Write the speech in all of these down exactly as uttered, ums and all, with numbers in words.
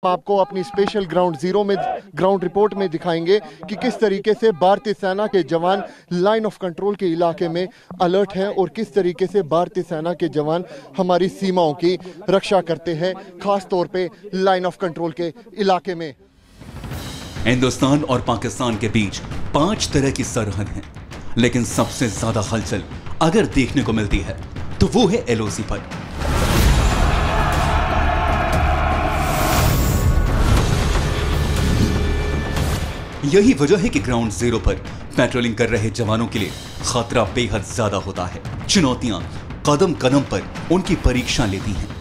आपको अपनी special ground zero में ग्राउंड रिपोर्ट में दिखाएंगे कि किस तरीके से भारतीय सेना के जवान लाइन ऑफ कंट्रोल के इलाके में अलर्ट हैं और किस तरीके से भारतीय सेना के जवान हमारी सीमाओं की रक्षा करते हैं, खास तौर पे लाइन ऑफ कंट्रोल के इलाके में। हिंदुस्तान और पाकिस्तान के बीच पांच तरह की सरहद हैं, लेकिन सबसे ज्यादा हलचल अगर देखने को मिलती है तो वो है एल ओ सी पर। यही वजह है कि ग्राउंड जीरो पर पेट्रोलिंग कर रहे जवानों के लिए खतरा बेहद ज्यादा होता है। चुनौतियां कदम कदम पर उनकी परीक्षा लेती हैं।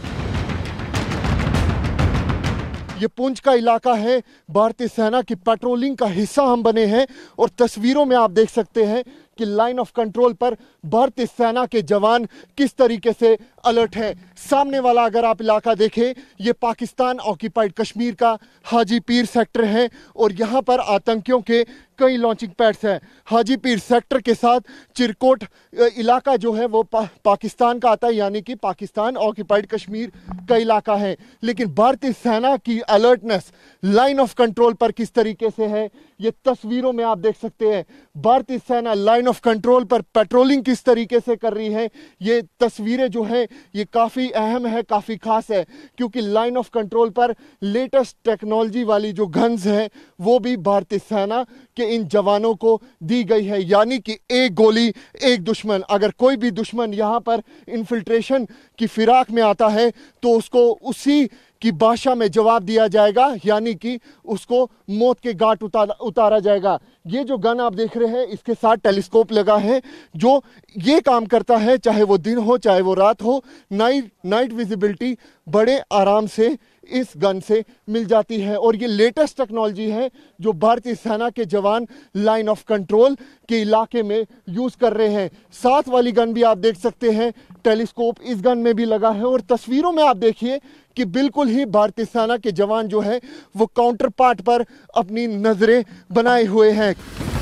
ये पुंछ का इलाका है, भारतीय सेना की पेट्रोलिंग का हिस्सा हम बने हैं और तस्वीरों में आप देख सकते हैं कि लाइन ऑफ कंट्रोल पर भारतीय सेना के जवान किस तरीके से अलर्ट हैं। सामने वाला अगर आप इलाका देखें, ये पाकिस्तान ऑक्यूपाइड कश्मीर का हाजी पीर सेक्टर है और यहाँ पर आतंकियों के कई लॉन्चिंग पैड्स हैं। हाजी पीर सेक्टर के साथ चिरकोट इलाका जो है वो पा, पाकिस्तान का आता है, यानी कि पाकिस्तान ऑक्यूपाइड कश्मीर का इलाका है। लेकिन भारतीय सेना की अलर्टनेस लाइन ऑफ कंट्रोल पर किस तरीके से है, ये तस्वीरों में आप देख सकते हैं। भारतीय सेना लाइन ऑफ कंट्रोल पर पेट्रोलिंग किस तरीके से कर रही है, ये तस्वीरें जो है ये काफ़ी अहम है, काफ़ी खास है, क्योंकि लाइन ऑफ कंट्रोल पर लेटेस्ट टेक्नोलॉजी वाली जो गन्स हैं वो भी भारतीय सेना के इन जवानों को दी गई है। यानी कि एक गोली एक दुश्मन, अगर कोई भी दुश्मन यहाँ पर इन्फिल्ट्रेशन की फिराक में आता है तो उसको उसी की भाषा में जवाब दिया जाएगा, यानी कि उसको मौत के घाट उतारा उतारा जाएगा। ये जो गन आप देख रहे हैं इसके साथ टेलीस्कोप लगा है जो ये काम करता है, चाहे वो दिन हो चाहे वो रात हो, नाइट नाइट विजिबिलिटी बड़े आराम से इस गन से मिल जाती है। और ये लेटेस्ट टेक्नोलॉजी है जो भारतीय सेना के जवान लाइन ऑफ कंट्रोल के इलाके में यूज कर रहे हैं। साथ वाली गन भी आप देख सकते हैं, टेलीस्कोप इस गन में भी लगा है और तस्वीरों में आप देखिए कि बिल्कुल ही भारतीय सेना के जवान जो है वो काउंटर पार्ट पर अपनी नजरें बनाए हुए हैं।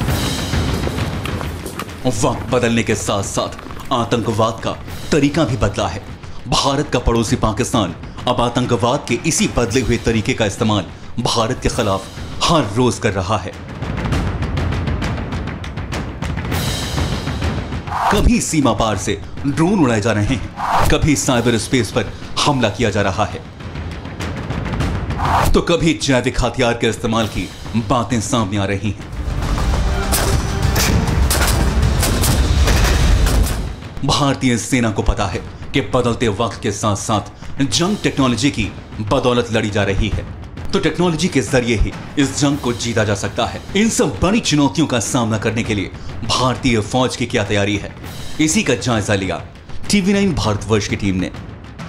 वक्त बदलने के साथ साथ आतंकवाद का तरीका भी बदला है। भारत का पड़ोसी पाकिस्तान अब आतंकवाद के इसी बदले हुए तरीके का इस्तेमाल भारत के खिलाफ हर रोज कर रहा है। कभी सीमा पार से ड्रोन उड़ाए जा रहे हैं, कभी साइबर स्पेस पर हमला किया जा रहा है, तो कभी जैविक हथियार के इस्तेमाल की बातें सामने आ रही हैं। भारतीय सेना को पता है कि बदलते वक्त के साथ साथ जंग टेक्नोलॉजी की बदौलत लड़ी जा रही है, तो टेक्नोलॉजी के जरिए ही इस जंग को जीता जा सकता है। इन सब बड़ी चुनौतियों का सामना करने के लिए भारतीय फौज की क्या तैयारी है, इसी का जायजा लिया टीवी नाइन भारतवर्ष की टीम ने।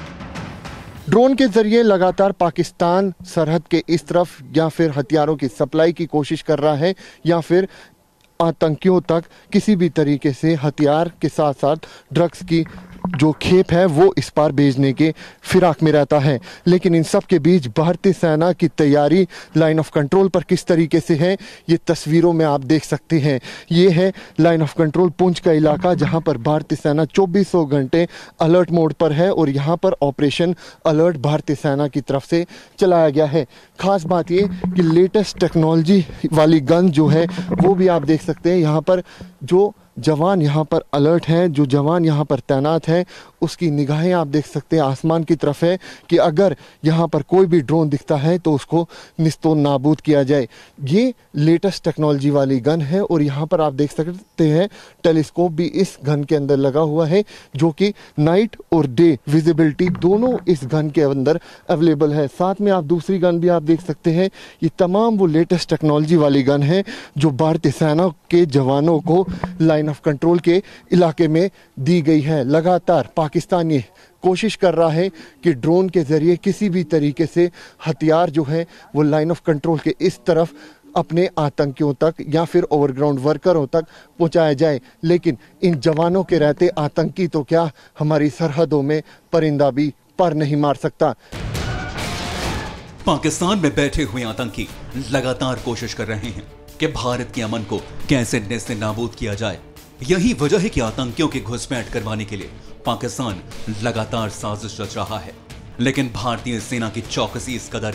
ड्रोन के जरिए लगातार पाकिस्तान सरहद के इस तरफ या फिर हथियारों की सप्लाई की कोशिश कर रहा है या फिर आतंकियों तक किसी भी तरीके से हथियार के साथ साथ ड्रग्स की जो खेप है वो इस पार भेजने के फिराक में रहता है। लेकिन इन सब के बीच भारतीय सेना की तैयारी लाइन ऑफ कंट्रोल पर किस तरीके से है ये तस्वीरों में आप देख सकते हैं। ये है लाइन ऑफ कंट्रोल पुंछ का इलाका जहां पर भारतीय सेना चौबीसों घंटे अलर्ट मोड पर है और यहां पर ऑपरेशन अलर्ट भारतीय सेना की तरफ से चलाया गया है। खास बात ये कि लेटेस्ट टेक्नोलॉजी वाली गन जो है वो भी आप देख सकते हैं। यहाँ पर जो जवान यहाँ पर अलर्ट हैं, जो जवान यहाँ पर तैनात हैं, उसकी निगाहें आप देख सकते हैं आसमान की तरफ है कि अगर यहाँ पर कोई भी ड्रोन दिखता है तो उसको निस्तो नाबूद किया जाए। ये लेटेस्ट टेक्नोलॉजी वाली गन है और यहाँ पर आप देख सकते हैं टेलीस्कोप भी इस गन के अंदर लगा हुआ है जो कि नाइट और डे विजिबिलिटी दोनों इस गन के अंदर अवेलेबल है। साथ में आप दूसरी गन भी आप देख सकते हैं। ये तमाम वो लेटेस्ट टेक्नोलॉजी वाली गन है जो भारतीय सेना के जवानों को लाइन ऑफ कंट्रोल के इलाके में दी गई है। लगातार पाकिस्तान ये कोशिश कर रहा है कि ड्रोन के जरिए किसी भी तरीके से हथियार जो है वो लाइन ऑफ कंट्रोल के इस तरफ अपने आतंकियों तक या फिर ओवरग्राउंड वर्करों तक पहुंचाया जाए। लेकिन इन जवानों के रहते आतंकी तो क्या, हमारी सरहदों में परिंदा भी पर नहीं मार सकता। पाकिस्तान में बैठे हुए आतंकी लगातार कोशिश कर रहे हैं कि भारत के अमन को कैसे नेस्त नाबूद किया जाए। यही वजह है कि आतंकियों की घुसपैठ करवाने के लिए पाकिस्तान लगातार साजिश रच रहा है। लेकिन भारतीय सेना की चौकसी इस कदर है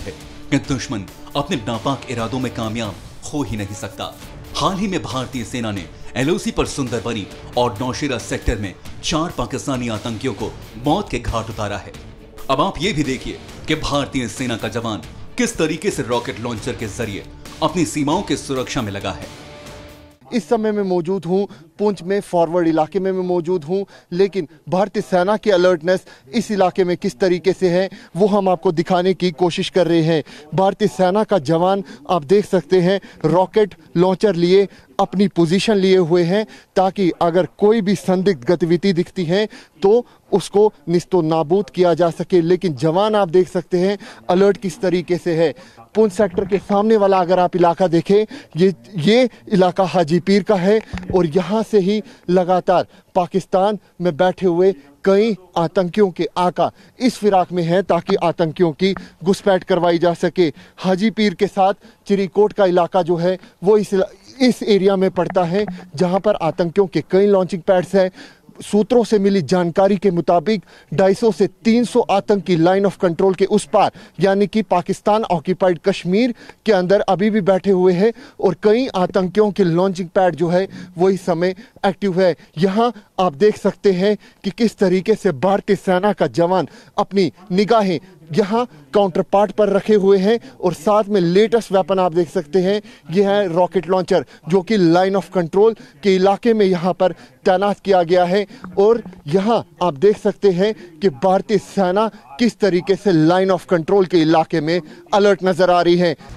कि दुश्मन अपने नापाक इरादों में कामयाब हो ही नहीं सकता। हाल ही में भारतीय सेना ने एल ओ सी पर सुंदरबनी और नौशेरा सेक्टर में चार पाकिस्तानी आतंकियों को मौत के घाट उतारा है। अब आप ये भी देखिए कि भारतीय सेना का जवान किस तरीके से रॉकेट लॉन्चर के जरिए अपनी सीमाओं की सुरक्षा में लगा है। इस समय मैं मौजूद हूं पुंछ में, फॉरवर्ड इलाके में मैं मौजूद हूं, लेकिन भारतीय सेना की अलर्टनेस इस इलाके में किस तरीके से है वो हम आपको दिखाने की कोशिश कर रहे हैं। भारतीय सेना का जवान आप देख सकते हैं रॉकेट लॉन्चर लिए अपनी पोजीशन लिए हुए हैं, ताकि अगर कोई भी संदिग्ध गतिविधि दिखती है तो उसको निस्तो नाबूद किया जा सके। लेकिन जवान आप देख सकते हैं अलर्ट किस तरीके से है। पुंछ सेक्टर के सामने वाला अगर आप इलाका देखें, ये ये इलाका हाजी पीर का है और यहाँ से ही लगातार पाकिस्तान में बैठे हुए कई आतंकियों के आका इस फिराक में हैं ताकि आतंकियों की घुसपैठ करवाई जा सके। हाजी पीर के साथ चिरीकोट का इलाका जो है वो इस इस एरिया में पड़ता है जहां पर आतंकियों के कई लॉन्चिंग पैड्स हैं। सूत्रों से मिली जानकारी के मुताबिक दो सौ से तीन सौ आतंकी लाइन ऑफ कंट्रोल के उस पार यानी कि पाकिस्तान ऑक्यूपाइड कश्मीर के अंदर अभी भी बैठे हुए हैं और कई आतंकियों के लॉन्चिंग पैड जो है वो इस समय एक्टिव है। यहाँ आप देख सकते हैं कि किस तरीके से भारतीय सेना का जवान अपनी निगाहें यहाँ काउंटर पार्ट पर रखे हुए हैं और साथ में लेटेस्ट वेपन आप देख सकते हैं, यह है रॉकेट लॉन्चर जो कि लाइन ऑफ कंट्रोल के इलाके में यहाँ पर तैनात किया गया है। और यहाँ आप देख सकते हैं कि भारतीय सेना किस तरीके से लाइन ऑफ कंट्रोल के इलाके में अलर्ट नजर आ रही है।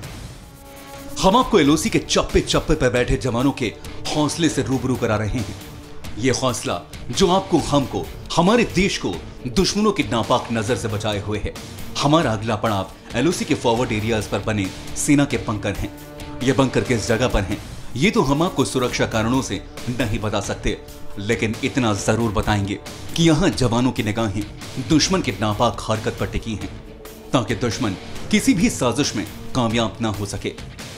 हम आपको एल ओ सी के चप्पे चप्पे पर बैठे जवानों के हौसले से रूबरू करा रहे हैं। ये हौसला जो आपको, हमको, हमारे देश को दुश्मनों की नापाक नजर से बचाए हुए है। हमारा अगला पड़ाव एल ओ सी के फॉरवर्ड एरियाज पर बने सेना के बंकर हैं। ये बंकर किस जगह पर हैं ये तो हम आपको सुरक्षा कारणों से नहीं बता सकते, लेकिन इतना जरूर बताएंगे कि यहाँ जवानों की निगाहें दुश्मन की नापाक हरकत पर टिकी हैं ताकि दुश्मन किसी भी साजिश में कामयाब ना हो सके।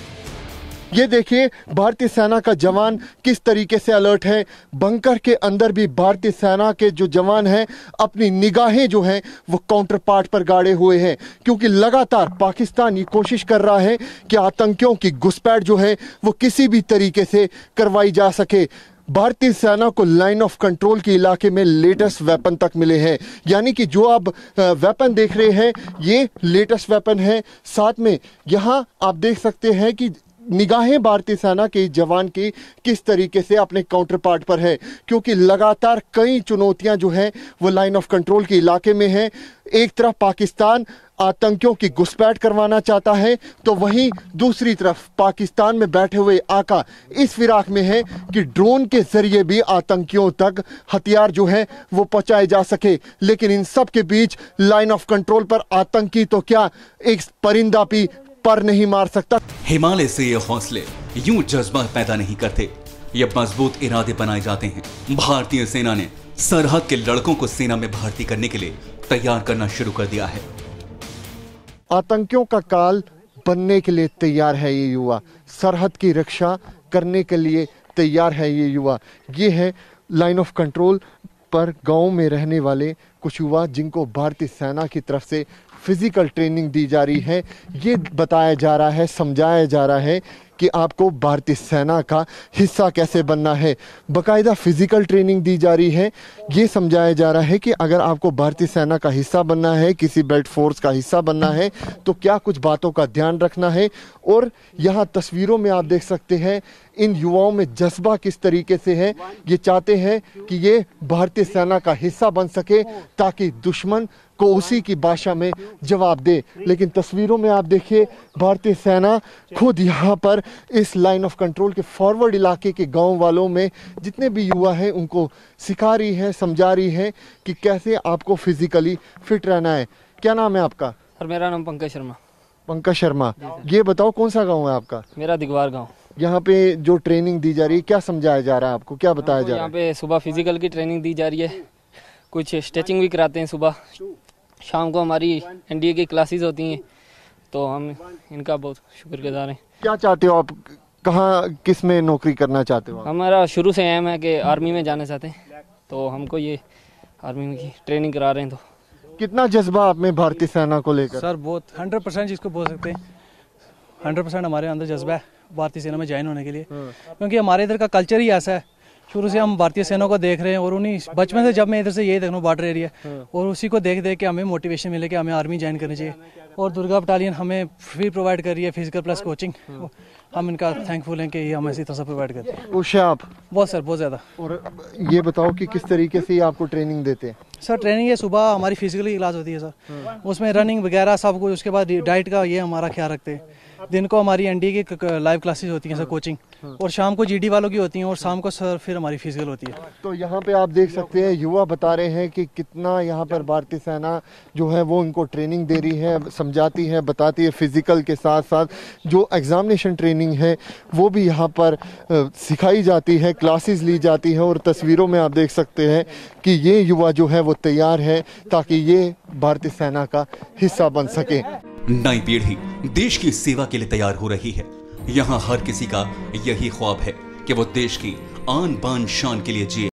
ये देखिए भारतीय सेना का जवान किस तरीके से अलर्ट है। बंकर के अंदर भी भारतीय सेना के जो जवान हैं अपनी निगाहें जो हैं वो काउंटर पार्ट पर गाड़े हुए हैं, क्योंकि लगातार पाकिस्तान ये कोशिश कर रहा है कि आतंकियों की घुसपैठ जो है वो किसी भी तरीके से करवाई जा सके। भारतीय सेना को लाइन ऑफ कंट्रोल के इलाके में लेटेस्ट वेपन तक मिले हैं, यानी कि जो आप वेपन देख रहे हैं ये लेटेस्ट वेपन है। साथ में यहाँ आप देख सकते हैं कि निगाहें भारतीय सेना के जवान की किस तरीके से अपने काउंटर पार्ट पर है, क्योंकि लगातार कई चुनौतियां जो हैं वो लाइन ऑफ कंट्रोल के इलाके में हैं। एक तरफ पाकिस्तान आतंकियों की घुसपैठ करवाना चाहता है तो वहीं दूसरी तरफ पाकिस्तान में बैठे हुए आका इस फिराक में है कि ड्रोन के जरिए भी आतंकियों तक हथियार जो है वो पहुंचाए जा सके। लेकिन इन सब के बीच लाइन ऑफ कंट्रोल पर आतंकी तो क्या एक परिंदा भी पर नहीं मार सकता। हिमालय से ये हौसले यूं जज्बा पैदा नहीं करते, ये मजबूत इरादे बनाए जाते हैं। भारतीय सेना ने सरहद के लड़कों को सेना में भर्ती करने के लिए तैयार करना शुरू कर दिया है। आतंकियों का काल बनने के लिए तैयार है ये युवा, सरहद की रक्षा करने के लिए तैयार है ये युवा। ये है लाइन ऑफ कंट्रोल पर गांव में रहने वाले कुछ युवा जिनको भारतीय सेना की तरफ से फिजिकल ट्रेनिंग दी जा रही है। ये बताया जा रहा है, समझाया जा रहा है कि आपको भारतीय सेना का हिस्सा कैसे बनना है। बाकायदा फिजिकल ट्रेनिंग दी जा रही है। ये समझाया जा रहा है कि अगर आपको भारतीय सेना का हिस्सा बनना है, किसी बेल्ट फोर्स का हिस्सा बनना है तो क्या कुछ बातों का ध्यान रखना है। और यहाँ तस्वीरों में आप देख सकते हैं इन युवाओं में जज्बा किस तरीके से है। ये चाहते हैं कि ये भारतीय सेना का हिस्सा बन सके ताकि दुश्मन को उसी की भाषा में जवाब दे। लेकिन तस्वीरों में आप देखिए भारतीय सेना खुद यहाँ पर इस लाइन ऑफ कंट्रोल के फॉरवर्ड इलाके के गांव वालों में जितने भी युवा हैं उनको सिखा रही है, समझा रही है कि कैसे आपको फिजिकली फिट रहना है। क्या नाम है आपका? और मेरा नाम पंकज शर्मा। पंकज शर्मा, ये बताओ कौन सा गाँव है आपका? मेरा दिगवार गाँव। यहाँ पे जो ट्रेनिंग दी जा रही है क्या समझाया जा रहा है आपको, क्या बताया जा रहा है? यहाँ पे सुबह फिजिकल की ट्रेनिंग दी जा रही है, कुछ स्ट्रेचिंग भी कराते हैं सुबह, शाम को हमारी एनडीए की क्लासेस होती हैं तो हम इनका बहुत शुक्रगुजार हैं। क्या चाहते हो आप, कहाँ किस में नौकरी करना चाहते हो? हमारा शुरू से एम है कि आर्मी में जाना चाहते हैं तो हमको ये आर्मी की ट्रेनिंग करा रहे हैं। तो कितना जज्बा आप में भारतीय सेना को लेकर? सर बहुत हंड्रेड परसेंट जिसको बोल सकते हैं, हंड्रेड परसेंट हमारे अंदर जज्बा है भारतीय सेना में ज्वाइन होने के लिए, क्योंकि हमारे इधर का कल्चर ही ऐसा है। शुरू से हम भारतीय सेना को देख रहे हैं और उन्हीं बचपन से जब मैं इधर से यही देख रहा हूँ बॉर्डर एरिया, और उसी को देख देख के हमें मोटिवेशन मिले कि हमें आर्मी ज्वाइन करनी चाहिए। और दुर्गा बटालियन हमें फ्री प्रोवाइड कर रही है फिजिकल प्लस कोचिंग, हम इनका थैंकफुल हैं कि ये हमें इसी तरह से प्रोवाइड करते हैं। खुश हैं आप? बहुत सर, बहुत ज़्यादा। और ये बताओ कि किस तरीके से ये आपको ट्रेनिंग देते हैं? सर ट्रेनिंग ये सुबह हमारी फिजिकली क्लास होती है सर, उसमें रनिंग वगैरह सब कुछ, उसके बाद डाइट का ये हमारा ख्याल रखते हैं। दिन को हमारी एनडीए की लाइव क्लासेस होती हैं सर कोचिंग, और शाम को जीडी वालों की होती हैं, और शाम को सर फिर हमारी फिजिकल होती है। तो यहाँ पे आप देख सकते हैं युवा बता रहे हैं कि कितना यहाँ पर भारतीय सेना जो है वो इनको ट्रेनिंग दे रही है, समझाती है, बताती है। फिजिकल के साथ साथ जो एग्जामिनेशन ट्रेनिंग है वो भी यहाँ पर सिखाई जाती है, क्लासेस ली जाती है। और तस्वीरों में आप देख सकते हैं कि ये युवा जो है वो तैयार है ताकि ये भारतीय सेना का हिस्सा बन सके। नई पीढ़ी देश की सेवा के लिए तैयार हो रही है। यहाँ हर किसी का यही ख्वाब है कि वो देश की आन बान शान के लिए जिए।